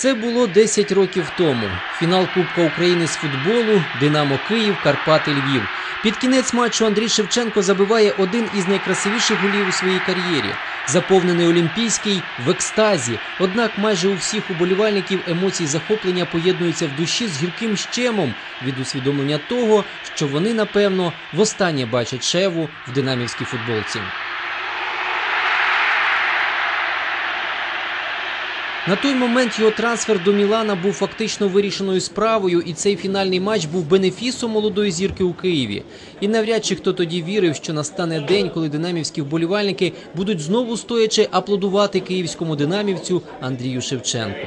Це було 10 років тому. Фінал Кубка України з футболу, Динамо Київ, Карпати Львів. Під кінець матчу Андрій Шевченко забиває один із найкрасивіших голів у своїй кар'єрі. Заповнений олімпійський, в екстазі. Однак майже у всіх уболівальників емоції захоплення поєднуються в душі з гірким щемом від усвідомлення того, що вони, напевно, востаннє бачать Шеву в динамівській футболці. На той момент його трансфер до Мілана був фактично вирішеною справою, і цей фінальний матч був бенефісом молодої зірки у Києві. І навряд чи хто тоді вірив, що настане день, коли динамівські вболівальники будуть знову стоячи аплодувати київському динамівцю Андрію Шевченку.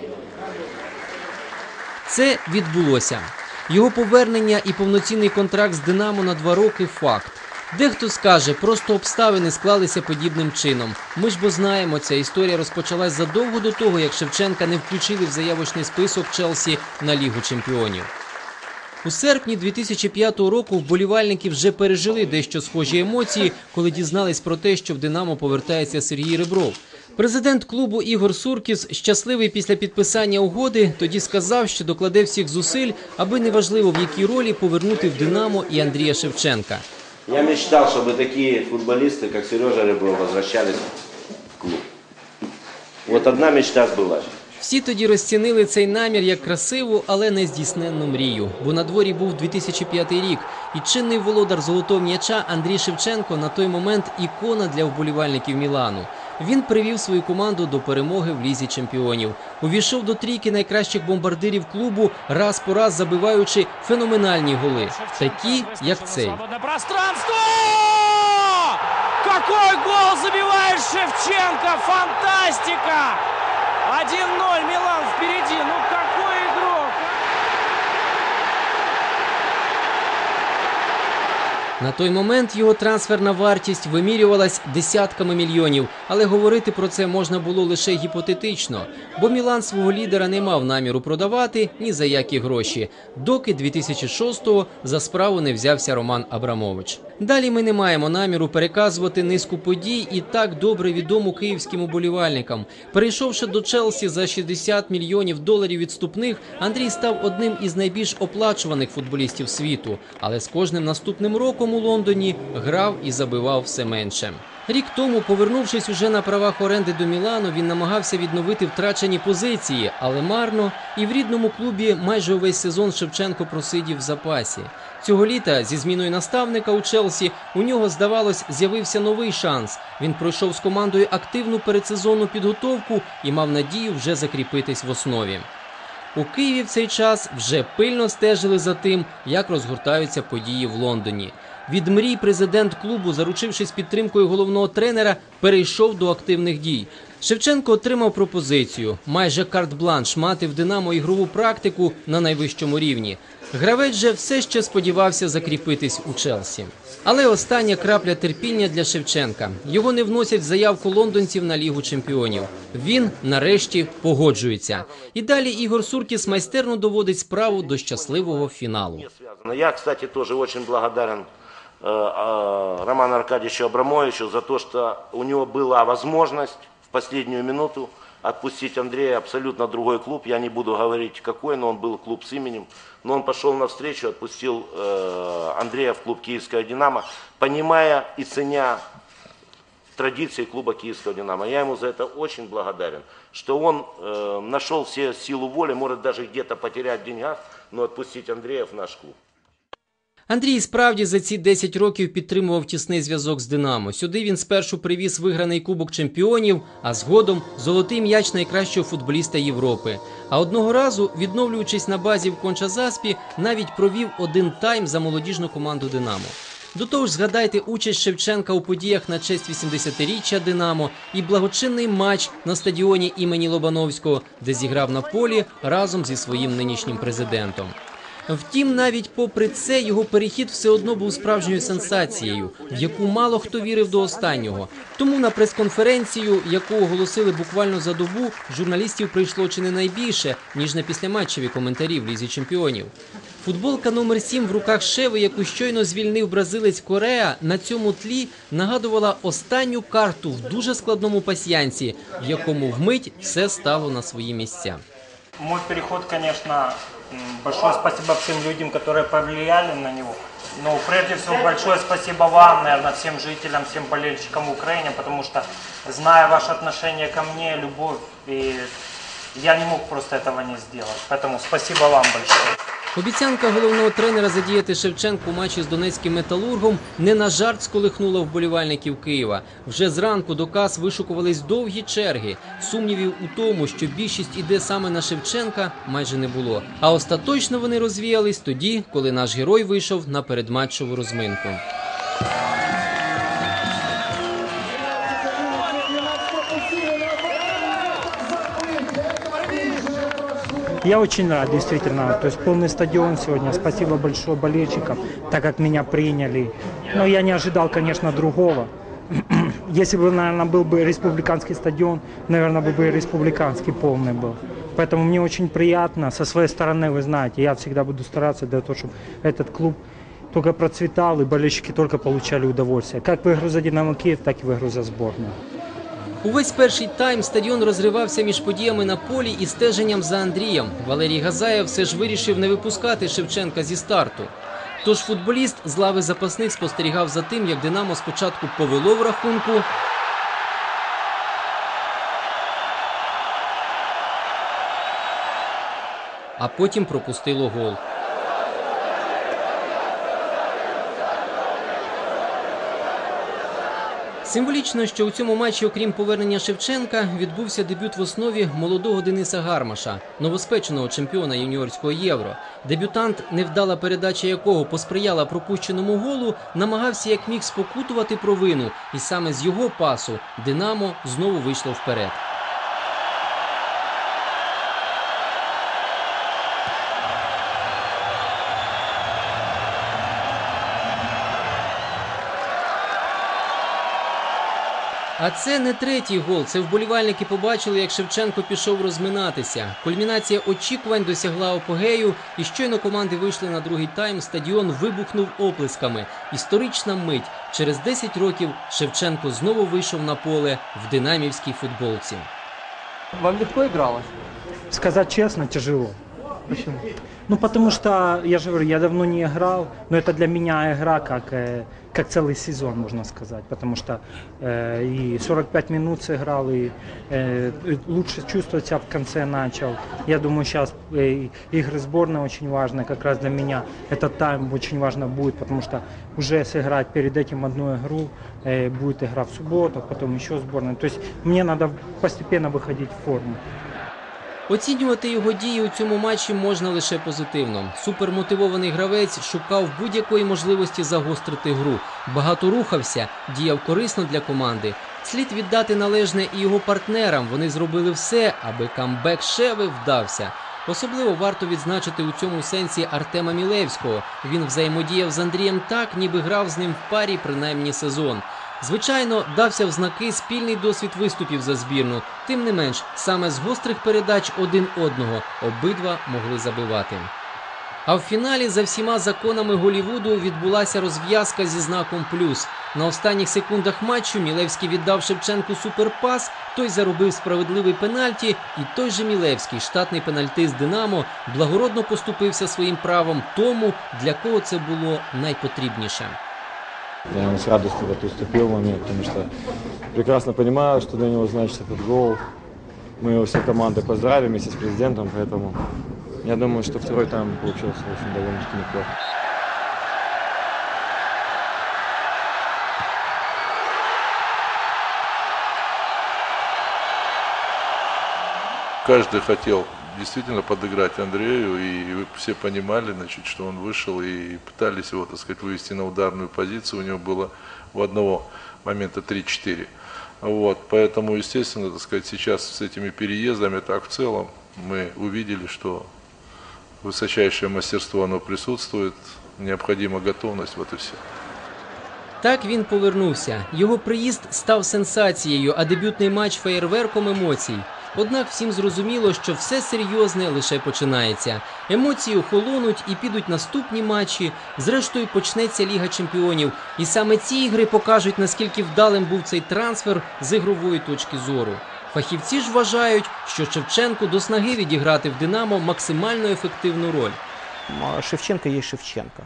Це відбулося. Його повернення і повноцінний контракт з «Динамо» на 2 роки – факт. Дехто скаже, просто обставини склалися подібним чином. Ми ж бо знаємо, ця історія розпочалась задовго до того, як Шевченка не включили в заявочний список Челсі на Лігу чемпіонів. У серпні 2005 року вболівальники вже пережили дещо схожі емоції, коли дізнались про те, що в «Динамо» повертається Сергій Ребров. Президент клубу Ігор Суркіс, щасливий після підписання угоди, тоді сказав, що докладе всіх зусиль, аби неважливо в якій ролі повернути в «Динамо» і Андрія Шевченка. Я мечтал, чтобы такие футболисты, как Сережа Ребров, возвращались в клуб. Вот одна мечта сбылась. Всі тоді розцінили цей намір як красиву, але не здійсненну мрію. Бо на дворі був 2005 рік, і чинний володар золотого м'яча Андрій Шевченко на той момент ікона для вболівальників Мілану. Він привів свою команду до перемоги в Лізі чемпіонів. Увійшов до трійки найкращих бомбардирів клубу, раз по раз забиваючи феноменальні голи. Такі, як цей. Какой гол забивает Шевченко! Фантастика! 1-0, Милан впереди. Ну какой игрок! На той момент його трансферна вартість вимірювалась десятками мільйонів, але говорити про це можна було лише гіпотетично, бо Мілан свого лідера не мав наміру продавати ні за які гроші, доки 2006-го за справу не взявся Роман Абрамович. Далі ми не маємо наміру переказувати низку подій і так добре відому київським уболівальникам. Перейшовши до Челсі за $60 мільйонів відступних, Андрій став одним із найбільш оплачуваних футболістів світу, але з кожним наступним роком у Лондоні грав і забивав все менше. Рік тому, повернувшись уже на правах оренди до Мілану, він намагався відновити втрачені позиції, але марно, і в рідному клубі майже увесь сезон Шевченко просидів в запасі. Цього літа зі зміною наставника у Челсі у нього, здавалось, з'явився новий шанс. Він пройшов з командою активну передсезонну підготовку і мав надію вже закріпитись в основі. У Києві в цей час вже пильно стежили за тим, як розгортаються події в Лондоні. Від мрій президент клубу, заручившись підтримкою головного тренера, перейшов до активних дій. Шевченко отримав пропозицію, майже карт-бланш, мати в «Динамо» ігрову практику на найвищому рівні. Гравець же все ще сподівався закріпитись у Челсі. Але остання крапля терпіння для Шевченка. Його не вносять в заявку лондонців на Лігу чемпіонів. Він, нарешті, погоджується. І далі Ігор Суркіс майстерно доводить справу до щасливого фіналу. Я, кстати, тоже очень благодарен Роману Аркадьевичу Абрамовичу за то, что у него была возможность в последнюю минуту отпустить Андрея абсолютно другой клуб. Я не буду говорить какой, но он был клуб с именем. Но он пошел навстречу, отпустил Андрея в клуб «Киевского Динамо», понимая и ценя традиции клуба «Киевского Динамо». Я ему за это очень благодарен, что он нашел все силу воли, может даже где-то потерять в деньгах, но отпустить Андрея в наш клуб. Андрій справді за ці 10 років підтримував тісний зв'язок з «Динамо». Сюди він спершу привіз виграний Кубок чемпіонів, а згодом золотий м'яч найкращого футболіста Європи. А одного разу, відновлюючись на базі в Конча-Заспі, навіть провів один тайм за молодіжну команду «Динамо». До того ж, згадайте участь Шевченка у подіях на честь 80-річчя «Динамо» і благочинний матч на стадіоні імені Лобановського, де зіграв на полі разом зі своїм нинішнім президентом. Втім, навіть попри це, його перехід все одно був справжньою сенсацією, в яку мало хто вірив до останнього. Тому на прес-конференцію, яку оголосили буквально за добу, журналістів прийшло чи не найбільше, ніж на післяматчеві коментарі в Лізі чемпіонів. Футболка номер 7 в руках Шеви, яку щойно звільнив бразилець Кореа, на цьому тлі нагадувала останню карту в дуже складному пасьянсі, в якому вмить все стало на свої місця. Мой переход, конечно, большое спасибо всем людям, которые повлияли на него. Но прежде всего большое спасибо вам, наверное, всем жителям, всем болельщикам в Украине, потому что, зная ваше отношение ко мне, любовь, и я не мог просто этого не сделать. Поэтому спасибо вам большое. Обіцянка головного тренера задіяти Шевченка у матчі з донецьким «Металургом» не на жарт сколихнула вболівальників Києва. Вже зранку до кас вишукувались довгі черги. Сумнівів у тому, що більшість іде саме на Шевченка, майже не було. А остаточно вони розвіялись тоді, коли наш герой вийшов на передматчеву розминку. Я очень рад, действительно. То есть полный стадион сегодня. Спасибо большое болельщикам, так как меня приняли. Но я не ожидал, конечно, другого. Если бы, наверное, был бы республиканский стадион, наверное, бы республиканский полный был. Поэтому мне очень приятно. Со своей стороны, вы знаете, я всегда буду стараться для того, чтобы этот клуб только процветал и болельщики только получали удовольствие. Как в игру за «Динамо Киев», так и в игру за сборную. Увесь перший тайм стадіон розривався між подіями на полі і стеженням за Андрієм. Валерій Газаєв все ж вирішив не випускати Шевченка зі старту. Тож футболіст з лави запасних спостерігав за тим, як «Динамо» спочатку повело в рахунку, а потім пропустило гол. Символічно, що у цьому матчі, окрім повернення Шевченка, відбувся дебют в основі молодого Дениса Гармаша, новоспеченого чемпіона юніорського Євро. Дебютант, невдала передача якого посприяла пропущеному голу, намагався як міг спокутувати провину, і саме з його пасу «Динамо» знову вийшло вперед. А це не третій гол. Це вболівальники побачили, як Шевченко пішов розминатися. Кульмінація очікувань досягла апогею, і щойно команди вийшли на другий тайм, стадіон вибухнув оплесками. Історична мить. Через 10 років Шевченко знову вийшов на поле в динамівській футболці. Вам легко игралось? Сказать честно, тяжело. Почему? Ну, потому что, я же говорю, я давно не играл, но это для меня игра как целый сезон, можно сказать. Потому что и 45 минут сыграл, и лучше чувствовать себя в конце начал. Я думаю, сейчас игры сборной очень важны, как раз для меня этот тайм очень важно будет, потому что уже сыграть перед этим одну игру, будет игра в субботу, потом еще сборная. То есть мне надо постепенно выходить в форму. Оцінювати його дії у цьому матчі можна лише позитивно. Супермотивований гравець шукав будь-якої можливості загострити гру. Багато рухався, діяв корисно для команди. Слід віддати належне і його партнерам. Вони зробили все, аби камбек Шеви вдався. Особливо варто відзначити у цьому сенсі Артема Мілевського. Він взаємодіяв з Андрієм так, ніби грав з ним в парі принаймні сезон. Звичайно, дався в знаки спільний досвід виступів за збірну. Тим не менш, саме з гострих передач один одного обидва могли забивати. А в фіналі за всіма законами Голлівуду відбулася розв'язка зі знаком «плюс». На останніх секундах матчу Мілевський віддав Шевченку суперпас, той заробив справедливий пенальті, і той же Мілевський, штатний пенальтист «Динамо», благородно поступився своїм правом тому, для кого це було найпотрібніше. Я с радостью в это уступил момент, потому что прекрасно понимаю, что для него значит этот гол. Мы его всей командой поздравили вместе с президентом, поэтому я думаю, что второй тайм получился очень довольно-таки неплохо. Каждый хотел действительно подыграть Андрею, и все понимали, значит, что он вышел, и пытались его, так сказать, вывести на ударную позицию. У него было в одного момента 3-4. Вот, поэтому, естественно, так сказать, сейчас с этими переездами, так в целом, мы увидели, что высочайшее мастерство, оно присутствует, необходима готовность, вот и все. Так він повернувся. Його приїзд став сенсацією, а дебютний матч – феєрверком емоцій. Однак всім зрозуміло, що все серйозне лише починається. Емоції охолонуть і підуть наступні матчі. Зрештою почнеться Ліга чемпіонів. І саме ці ігри покажуть, наскільки вдалим був цей трансфер з ігрової точки зору. Фахівці ж вважають, що Шевченку до снаги відіграти в «Динамо» максимально ефективну роль. Шевченко есть Шевченко.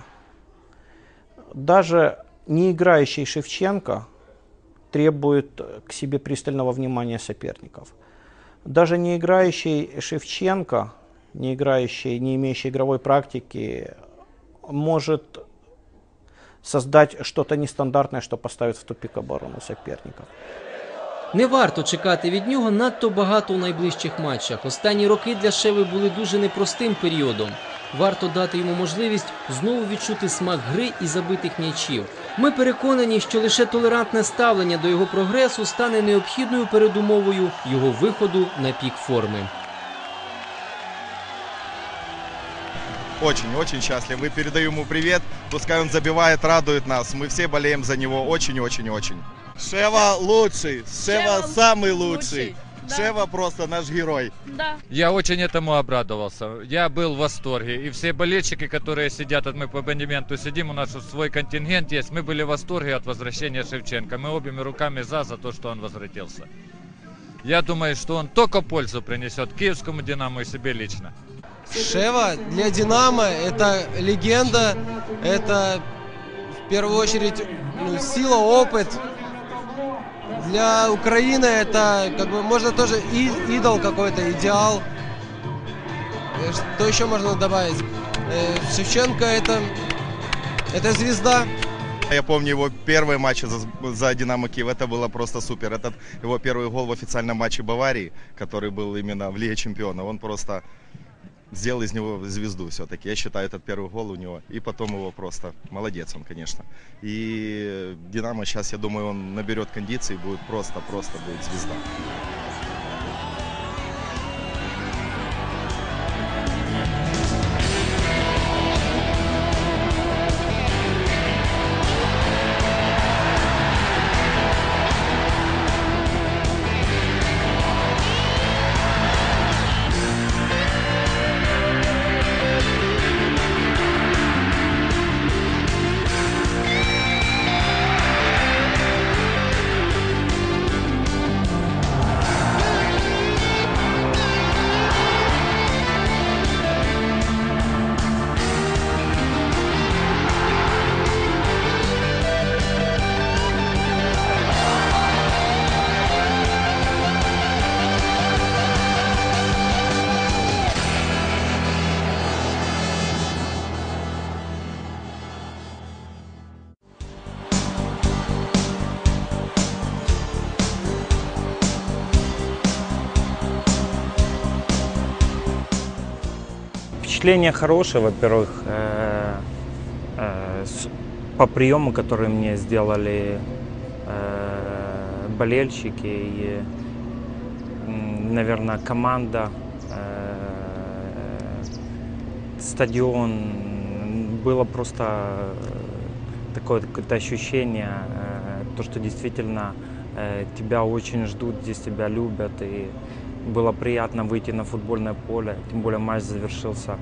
Даже не играющий Шевченко требует к себе пристального внимания соперников. Даже не играющий Шевченко, не имеющий игровой практики, может создать что-то нестандартное, что поставит в тупик оборону соперников. Не варто чекати від нього надто багато у найближчих матчах. Останні роки для Шеви були дуже непростим періодом. Варто дати йому можливість знову відчути смак гри і забитих м'ячів. Ми переконані, що лише толерантне ставлення до його прогресу стане необхідною передумовою його виходу на пік форми. Очень счастлив. И передаю ему привет. Пускай он забивает, радует нас. Мы все болеем за него очень. Шева лучший. Шева самый лучший. Да. Шева просто наш герой. Да. Я очень этому обрадовался. Я был в восторге. И все болельщики, которые сидят, мы по абонементу сидим, у нас свой контингент есть. Мы были в восторге от возвращения Шевченко. Мы обеими руками за то, что он возвратился. Я думаю, что он только пользу принесет киевскому «Динамо» и себе лично. Шева для «Динамо» это легенда, это в первую очередь сила, опыт. Для Украины это можно тоже идол какой-то, идеал. Что еще можно добавить? Шевченко это звезда. Я помню его первые матчи за «Динамо Киев, это было просто супер. Этот его первый гол в официальном матче Баварии, который был именно в Лиге Чемпионов, он просто сделал из него звезду все-таки. Я считаю, этот первый гол у него. И потом его просто молодец он, конечно. И «Динамо» сейчас, я думаю, он наберет кондиции и будет просто будет звезда. Впечатление хорошее, во-первых, по приему, который мне сделали болельщики и, наверное, команда, стадион. Было просто такое какое-то ощущение, то, что действительно тебя очень ждут, здесь тебя любят. И было приятно выйти на футбольное поле, тем более матч завершился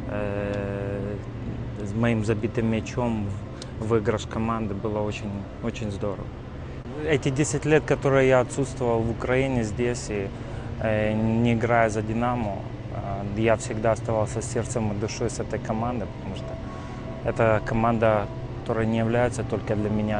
с моим забитым мячом, выигрыш команды, было очень здорово. Эти 10 лет, которые я отсутствовал в Украине, здесь, и не играя за «Динамо», я всегда оставался сердцем и душой с этой командой, потому что это команда, которая не является только для меня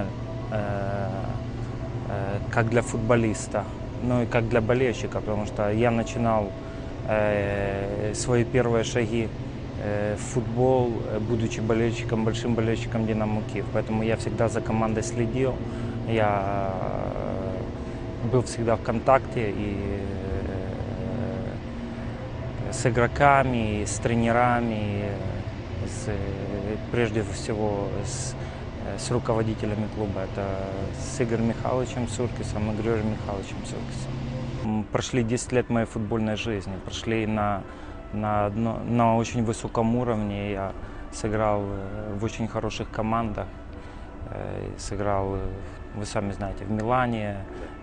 как для футболиста, но и как для болельщика, потому что я начинал свои первые шаги в футбол, будучи болельщиком, большим болельщиком «Динамо Киев». Поэтому я всегда за командой следил, я был всегда в контакте и с игроками, и с тренерами, прежде всего с руководителями клуба. Это с Игорем Михайловичем Суркисом и Григорием Михайловичем Суркисом. Прошли 10 лет моей футбольной жизни, прошли на очень высоком уровне. Я сыграл в очень хороших командах, сыграл, вы сами знаете, в Милане,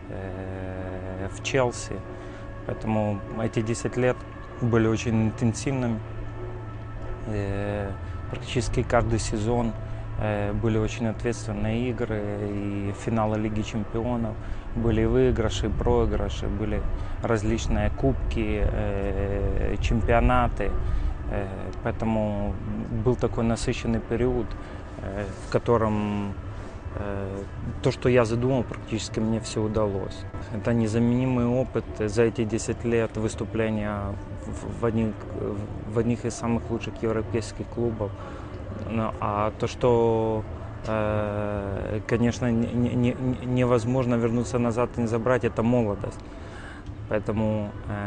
в Челси. Поэтому эти 10 лет были очень интенсивными. Практически каждый сезон Были очень ответственные игры, и финалы Лиги Чемпионов, были выигрыши, проигрыши, были различные кубки, чемпионаты. Поэтому был такой насыщенный период, в котором то, что я задумал, практически мне все удалось. Это незаменимый опыт за эти 10 лет выступления в одних из самых лучших европейских клубов. А то, что, конечно, невозможно вернуться назад и не забрать, это молодость. Поэтому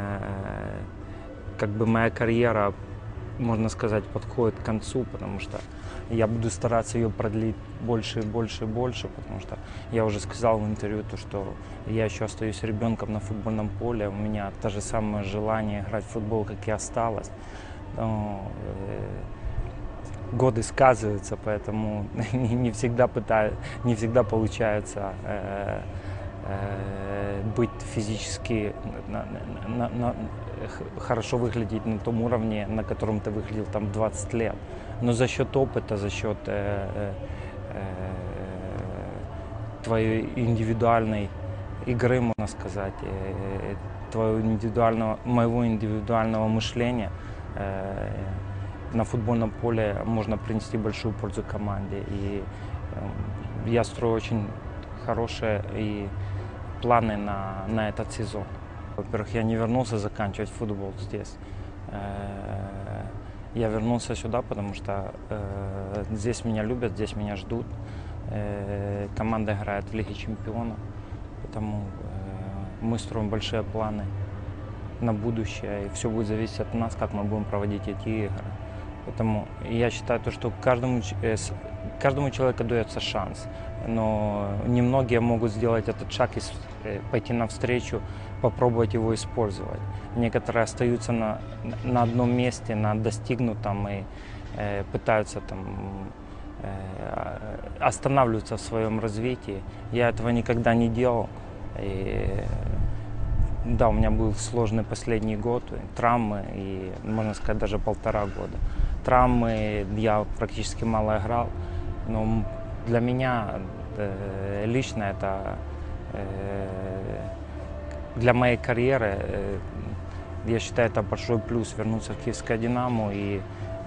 как бы моя карьера, можно сказать, подходит к концу, потому что я буду стараться ее продлить больше и больше и больше, потому что я уже сказал в интервью, что я еще остаюсь ребенком на футбольном поле, у меня то же самое желание играть в футбол, как и осталось. Но, годы сказываются, поэтому не всегда получается быть физически, хорошо выглядеть на том уровне, на котором ты выглядел там 20 лет. Но за счет опыта, за счет твоей индивидуальной игры, можно сказать, моего индивидуального мышления, на футбольном поле можно принести большую пользу команде. И я строю очень хорошие и планы на этот сезон. Во-первых, я не вернулся заканчивать футбол здесь. Я вернулся сюда, потому что здесь меня любят, здесь меня ждут. Команда играет в Лиге Чемпионов, поэтому мы строим большие планы на будущее, и все будет зависеть от нас, как мы будем проводить эти игры. Поэтому я считаю, что каждому человеку дается шанс, но немногие могут сделать этот шаг и пойти навстречу, попробовать его использовать. Некоторые остаются на одном месте, на достигнутом, и пытаются останавливаться в своем развитии. Я этого никогда не делал. И, да, у меня был сложный последний год, травмы, и, можно сказать, даже 1,5 года. Травмы, я практически мало играл, но для меня лично это, для моей карьеры, я считаю, это большой плюс вернуться в Киевское «Динамо» и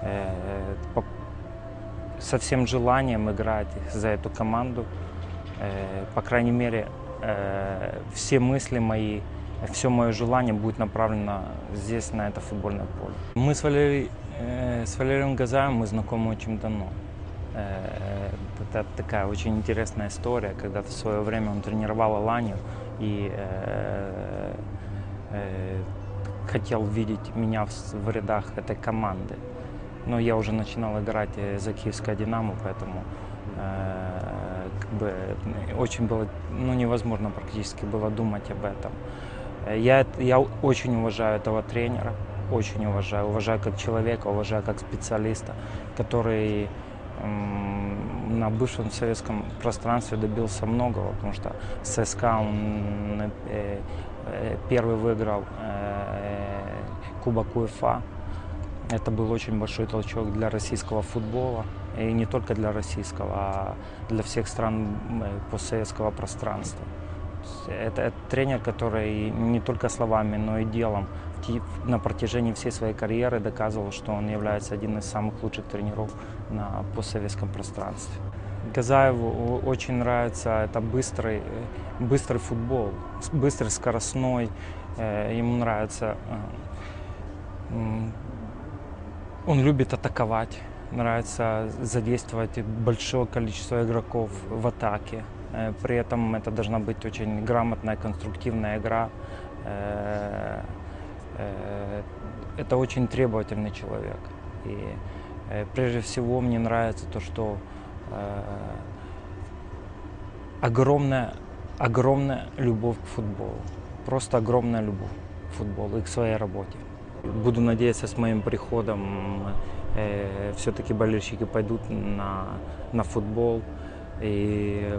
со всем желанием играть за эту команду. По крайней мере, все мысли мои, все мое желание будет направлено здесь, на это футбольное поле. Мы с Валерием Газаевым мы знакомы очень давно. Это такая очень интересная история. Когда-то в свое время он тренировал Аланию и хотел видеть меня в рядах этой команды. Но я уже начинал играть за Киевское «Динамо», поэтому как бы очень было, невозможно практически было думать об этом. Я очень уважаю этого тренера, очень уважаю как человека, уважаю как специалиста, который на бывшем советском пространстве добился многого, потому что с СКА он первый выиграл Кубок УЕФА. Это был очень большой толчок для российского футбола, и не только для российского, а для всех стран постсоветского пространства. Это тренер, который не только словами, но и делом на протяжении всей своей карьеры доказывал, что он является одним из самых лучших тренеров на постсоветском пространстве. Газаеву очень нравится это быстрый футбол, быстрый, скоростной. Ему нравится, он любит атаковать, нравится задействовать большое количество игроков в атаке. При этом это должна быть очень грамотная, конструктивная игра. Это очень требовательный человек. И прежде всего мне нравится то, что огромная любовь к футболу. Просто огромная любовь к футболу и к своей работе. Буду надеяться, с моим приходом все-таки болельщики пойдут на футбол. И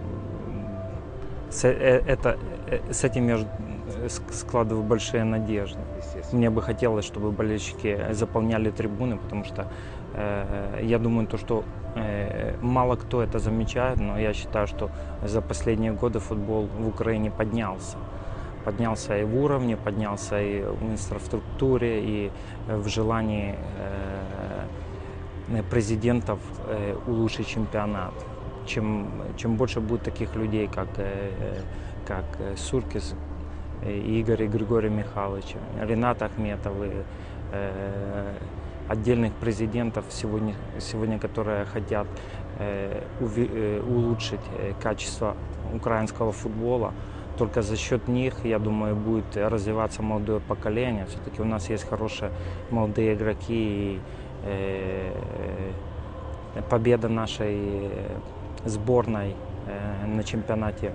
с этим я складываю большие надежды. Мне бы хотелось, чтобы болельщики заполняли трибуны, потому что я думаю, что Мало кто это замечает, но я считаю, что за последние годы футбол в Украине поднялся. Поднялся и в уровне, поднялся и в инфраструктуре, и в желании президентов улучшить чемпионат. Чем больше будет таких людей, как Суркис, Игорь и Григорий Михайлович, Ренат Ахметов, отдельных президентов сегодня, которые хотят улучшить качество украинского футбола. Только за счет них, я думаю, будет развиваться молодое поколение. Все-таки у нас есть хорошие молодые игроки. И победа нашей сборной на чемпионате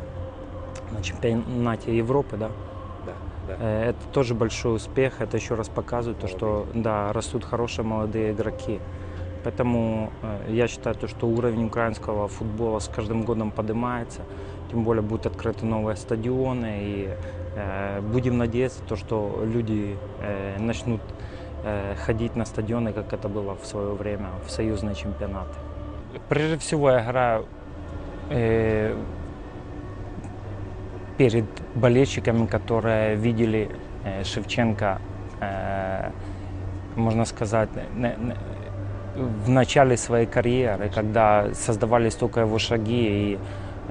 Европы, да? Это тоже большой успех. Это еще раз показывает то, что да, растут хорошие молодые игроки. Поэтому я считаю, что уровень украинского футбола с каждым годом поднимается. Тем более будут открыты новые стадионы. И будем надеяться, что люди начнут ходить на стадионы, как это было в свое время, в союзные чемпионаты. Прежде всего я играю перед болельщиками, которые видели Шевченко, можно сказать, в начале своей карьеры, когда создавались только его шаги. И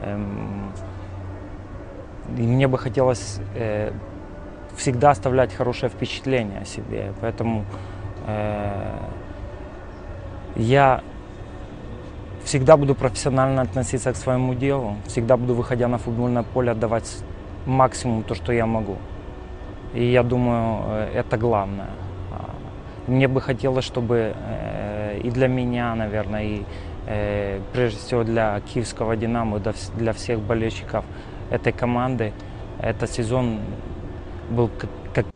мне бы хотелось всегда оставлять хорошее впечатление о себе. Поэтому я всегда буду профессионально относиться к своему делу, всегда буду, выходя на футбольное поле, отдавать максимум то, что я могу. И я думаю, это главное. Мне бы хотелось, чтобы и для меня, наверное, и прежде всего для киевского «Динамо», для всех болельщиков этой команды, этот сезон был как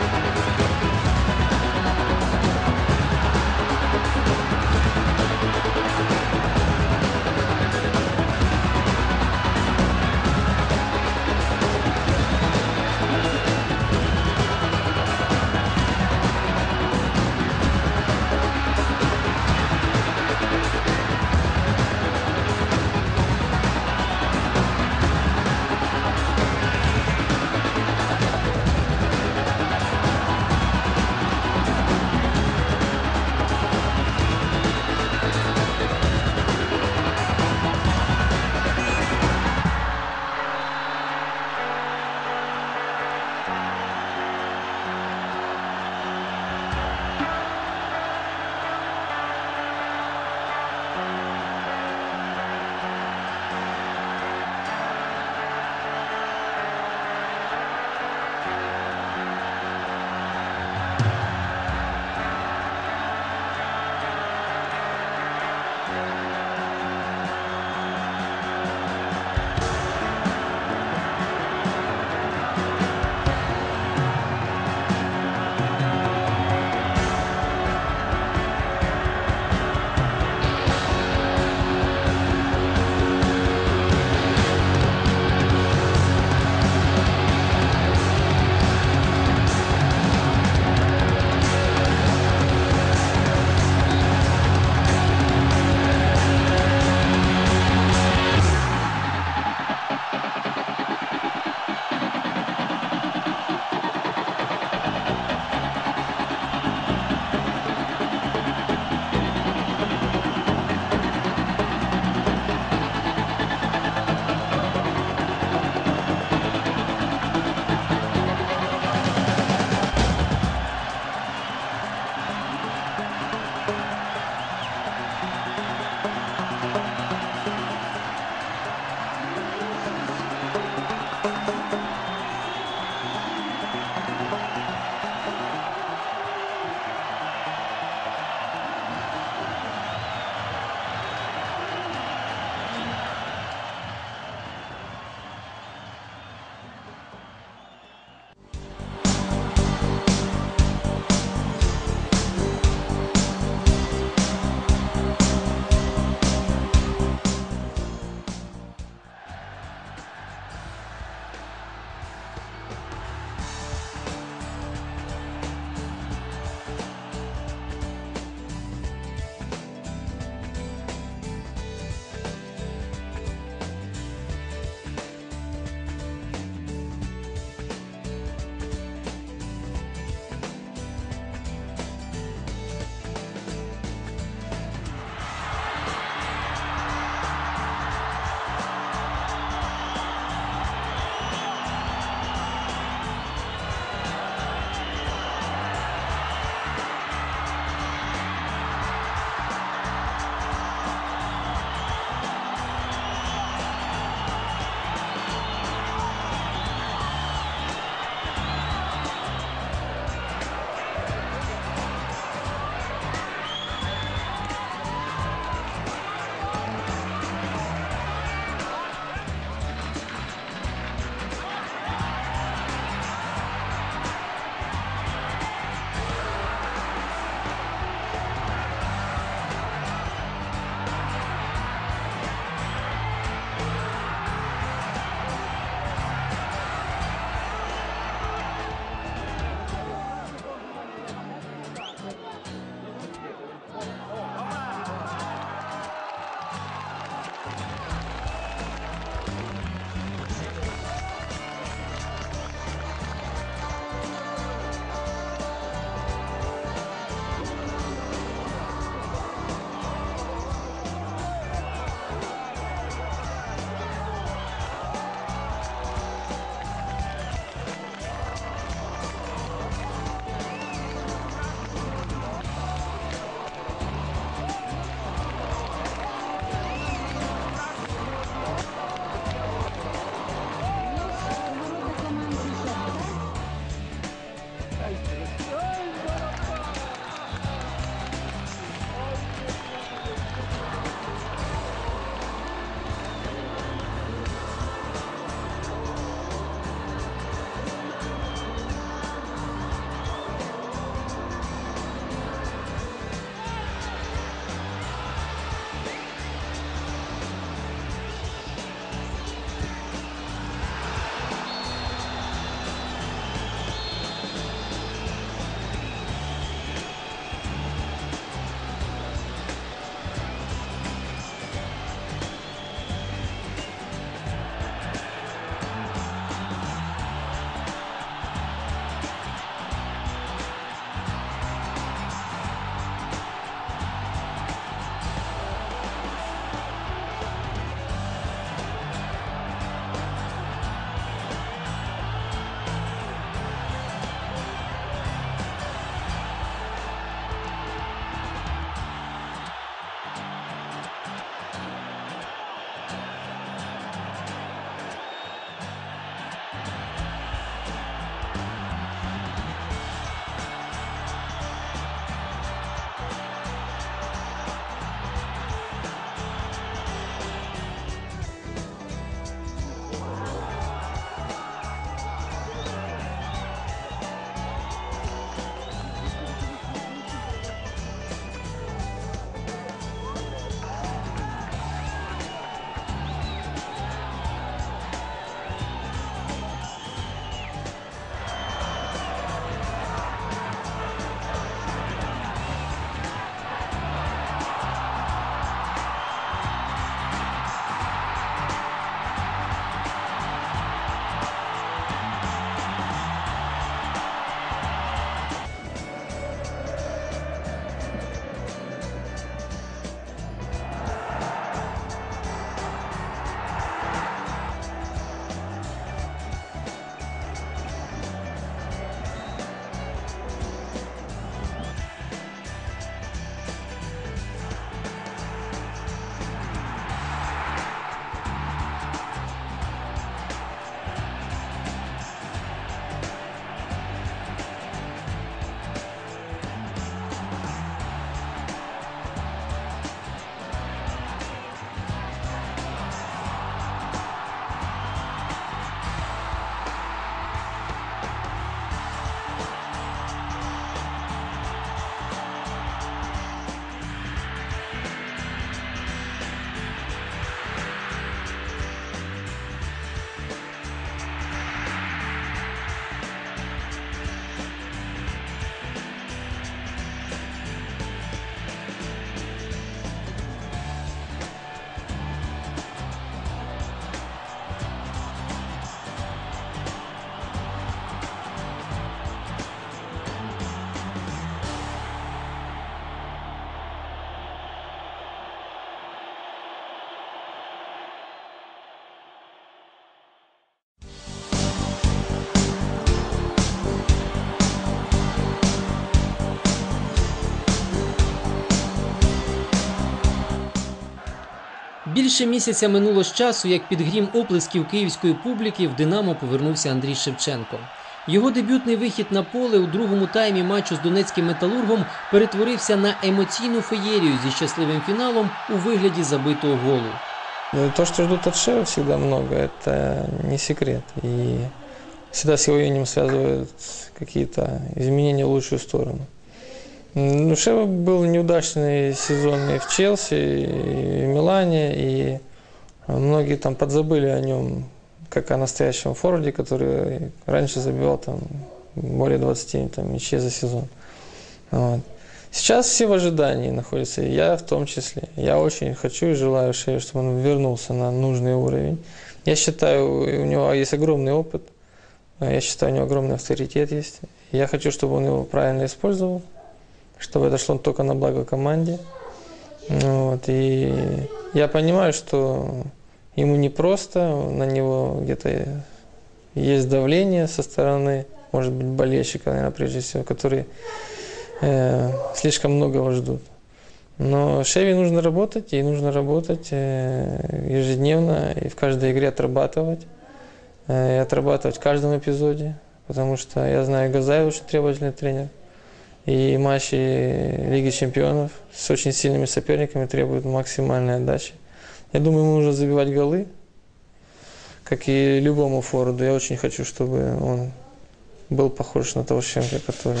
Більше місяця минуло з часу, як під грім оплесків київської публіки в «Динамо» повернувся Андрій Шевченко. Його дебютний вихід на поле у другому таймі матчу з донецьким «Металургом» перетворився на емоційну феєрію зі щасливим фіналом у вигляді забитого голу. То, что ждут от Шевы всегда много, это не секрет. И всегда с его именем связывают какие-то изменения в лучшую сторону. Ну, Шева был неудачный сезон и в Челси, и в Милане, и многие там подзабыли о нем, как о настоящем форварде, который раньше забивал там более 20 там, мячей за сезон. Вот. Сейчас все в ожидании находятся, и я в том числе. Я очень хочу и желаю Шеве, чтобы он вернулся на нужный уровень. Я считаю, у него есть огромный опыт, я считаю, у него огромный авторитет есть. Я хочу, чтобы он его правильно использовал, чтобы это шло только на благо команде. Вот. И я понимаю, что ему непросто, на него где-то есть давление со стороны, может быть, болельщика, наверное, прежде всего, которые слишком многого ждут. Но Шеве нужно работать, и нужно работать ежедневно, и в каждой игре отрабатывать, и отрабатывать в каждом эпизоде, потому что я знаю, Газаев очень требовательный тренер, и матчи Лиги Чемпионов с очень сильными соперниками требуют максимальной отдачи. Я думаю, ему нужно забивать голы, как и любому форварду. Я очень хочу, чтобы он был похож на того Шевченко, который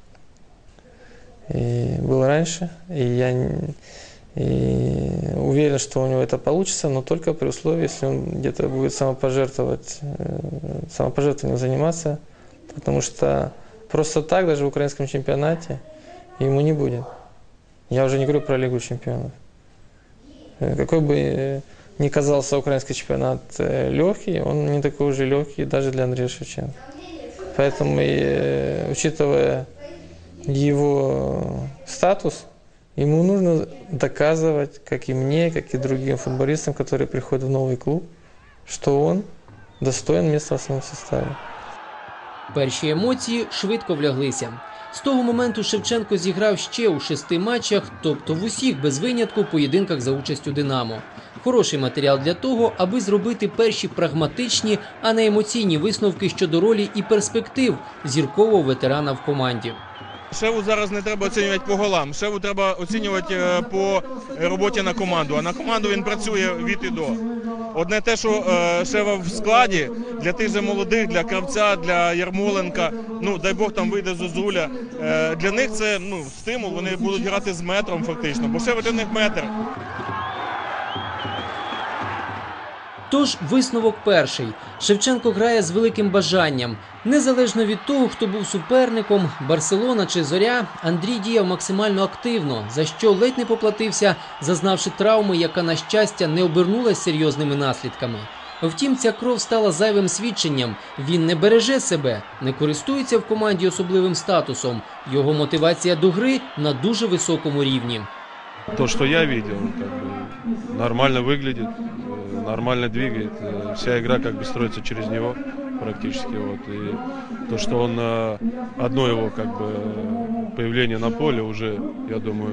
и был раньше. И я уверен, что у него это получится, но только при условии, если он где-то будет самопожертвованием заниматься, потому что просто так даже в украинском чемпионате ему не будет. Я уже не говорю про Лигу Чемпионов. Какой бы ни казался украинский чемпионат легкий, он не такой уже легкий даже для Андрея Шевченко. Поэтому, учитывая его статус, ему нужно доказывать, как и мне, как и другим футболистам, которые приходят в новый клуб, что он достоин места в основном составе. Перші емоції швидко вляглися. З того моменту Шевченко зіграв ще у 6 матчах, тобто в усіх без винятку поєдинках за участю «Динамо». Хороший матеріал для того, аби зробити перші прагматичні, а не емоційні висновки щодо ролі і перспектив зіркового ветерана в команді. Шеву зараз не треба оцінювати по голам, Шеву треба оцінювати по роботі на команду, а на команду він працює від і до. Одне те, що Шева в складі для тих же молодих, для Кравця, для Ярмоленка, ну дай Бог там вийде Зозуля, для них це стимул, вони будуть грати з метром фактично, бо Шева для них метр. Тож висновок перший. Шевченко грає з великим бажанням. Незалежно від того, хто був суперником, Барселона чи Зоря, Андрій діяв максимально активно, за що ледь не поплатився, зазнавши травми, яка, на щастя, не обернулась серйозними наслідками. Втім, ця кров стала зайвим свідченням. Він не береже себе, не користується в команді особливим статусом. Його мотивація до гри на дуже високому рівні. То, что я видел, нормально выглядит, нормально двигает. Вся игра строится через него практически. Вот. И то, что он одно его появление на поле уже, я думаю,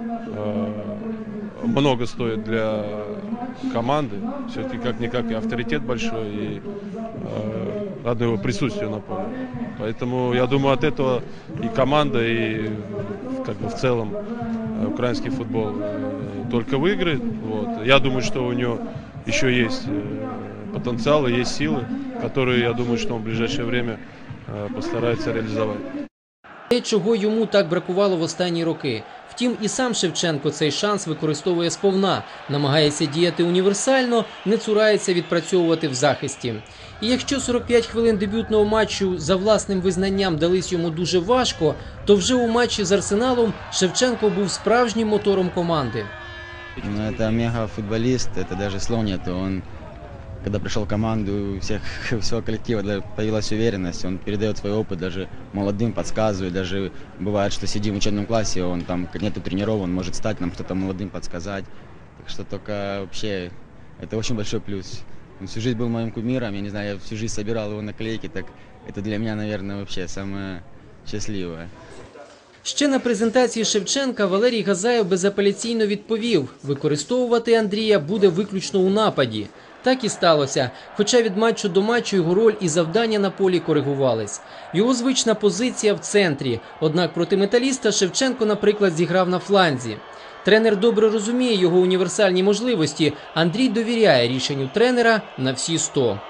много стоит для команды. Все-таки как-никак и авторитет большой, и одно его присутствие на поле. Поэтому я думаю, от этого и команда, и в целом украинский футбол только выиграет. Вот. Я думаю, что у него еще есть потенциал и есть силы, которые, я думаю, что он в ближайшее время постарается реализовать. Те, чого йому так бракувало в останні роки. Втім, і сам Шевченко цей шанс використовує сповна, намагається діяти універсально, не цурається відпрацьовувати в захисті. І якщо 45 хвилин дебютного матчу за власним визнанням дались йому дуже важко, то вже у матчі з Арсеналом Шевченко був справжнім мотором команди. Это мега-футболист, это даже слов нет. Он, когда пришел в команду, у всего коллектива появилась уверенность, он передает свой опыт даже молодым, подсказывает, даже бывает, что сидим в учебном классе, он там нету тренеров, он может стать нам что-то молодым подсказать. Так что только вообще это очень большой плюс. Он всю жизнь был моим кумиром, я не знаю, я всю жизнь собирал его наклейки, так это для меня, наверное, вообще самое счастливое. Ще на презентації Шевченка Валерій Газаєв безапеляційно відповів – використовувати Андрія буде виключно у нападі. Так і сталося, хоча від матчу до матчу його роль і завдання на полі коригувались. Його звична позиція в центрі, однак проти Металіста Шевченко, наприклад, зіграв на фланзі. Тренер добре розуміє його універсальні можливості, Андрій довіряє рішенню тренера на всі 100.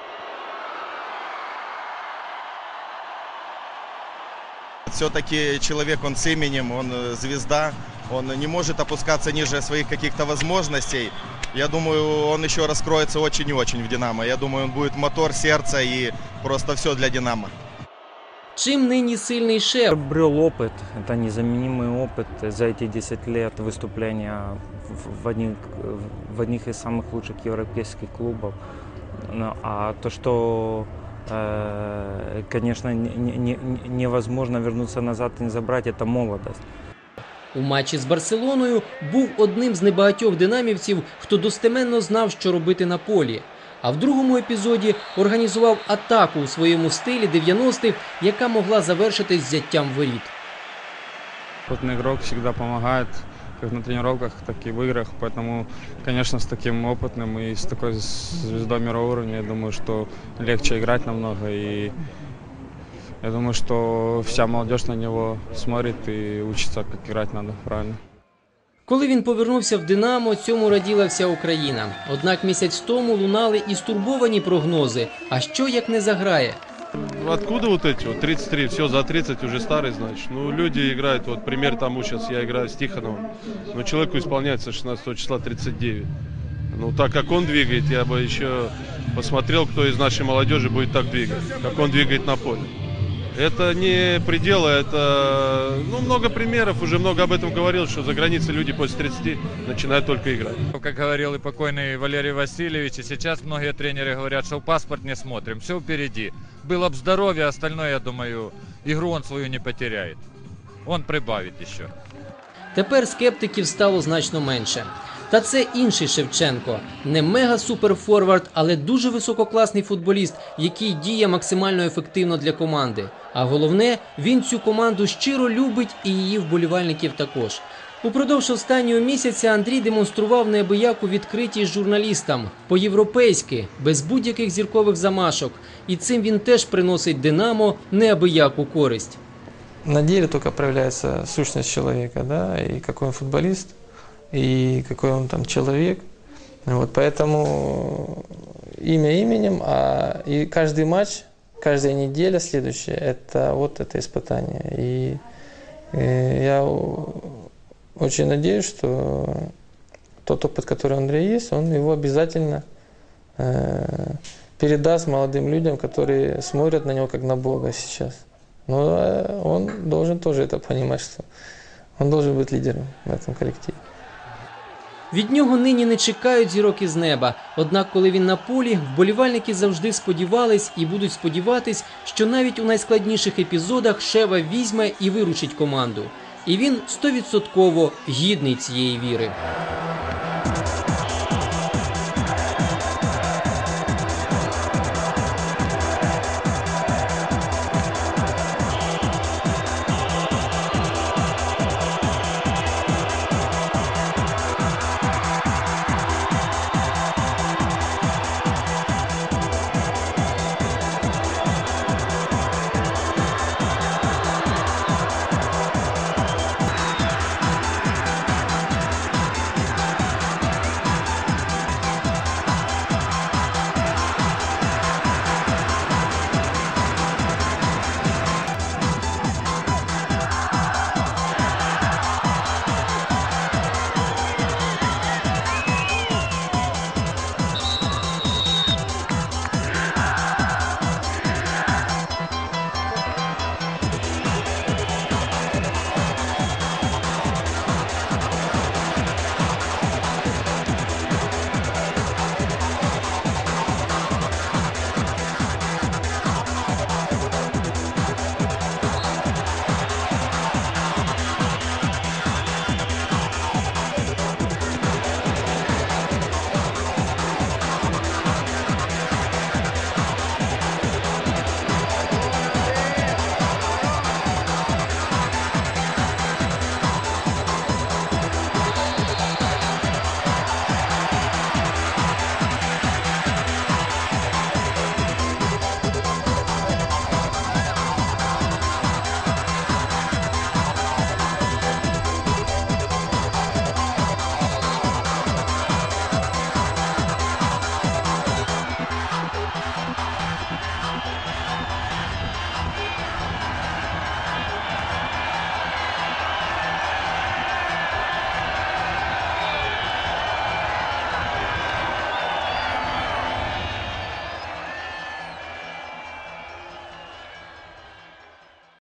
Все-таки человек, он с именем, он звезда, он не может опускаться ниже своих каких-то возможностей. Я думаю, он еще раскроется очень и очень в «Динамо». Я думаю, он будет мотор, сердце и просто все для «Динамо». Чим нині сильний Шев? Обрел опыт, это незаменимый опыт за эти 10 лет выступления в одних из самых лучших европейских клубов. А то, что, конечно, невозможно вернуться назад и не забрать, это молодость. У матчі з Барселоною був одним з небагатьох динамівців, хто достеменно знав, що робити на полі. А в другому епізоді організував атаку у своєму стилі 90-х, яка могла завершитись взяттям воріт. Опытный игрок всегда помогает, как на тренировках, так и в играх. Поэтому, конечно, с таким опытным и с такой звездой мирового уровня, я думаю, что легче играть намного. И я думаю, что вся молодежь на него смотрит и учится, как играть надо правильно. Коли він повернувся в «Динамо», цьому раділа вся Україна. Однак місяць тому лунали і стурбовані прогнози. А що, як не заграє? Откуда вот эти вот 33, все за 30 уже старый, значит. Ну, люди играют, вот пример тому, сейчас я играю с Тихоновым, но человеку исполняется 16 числа 39. Ну, так как он двигает, я бы еще посмотрел, кто из нашей молодежи будет так двигать, как он двигает на поле. Это не пределы, это много примеров, уже много об этом говорил, что за границей люди после 30 начинают только играть. Как говорил и покойный Валерий Васильевич, и сейчас многие тренеры говорят, что в паспорт не смотрим, все впереди. Было бы здоровье, остальное, я думаю, игру он свою не потеряет. Он прибавит еще. Тепер скептиків стало значно менше. Та це інший Шевченко. Не мега-суперфорвард, але дуже висококласний футболіст, який діє максимально ефективно для команди. А головне, він цю команду щиро любить і її вболівальників також. Упродовж останнього місяця Андрій демонстрував неабияку відкритість журналістам. По-європейськи, без будь-яких зіркових замашок. І цим він теж приносить «Динамо» неабияку користь. На деле только проявляется сущность человека, да, и какой он футболист, и какой он там человек. Вот, поэтому имя именем, и каждый матч, каждая неделя следующая, это вот это испытание. И я очень надеюсь, что тот опыт, который у Андрея есть, он его обязательно передаст молодым людям, которые смотрят на него как на Бога сейчас. Но он должен тоже это понимать, что он должен быть лидером в этом коллективе. Від нього нині не чекають зірок із неба. Однак, коли він на полі, вболівальники завжди сподівались і будуть сподіватись, що навіть у найскладніших епізодах Шева візьме і виручить команду. І він 100% гідний цієї віри.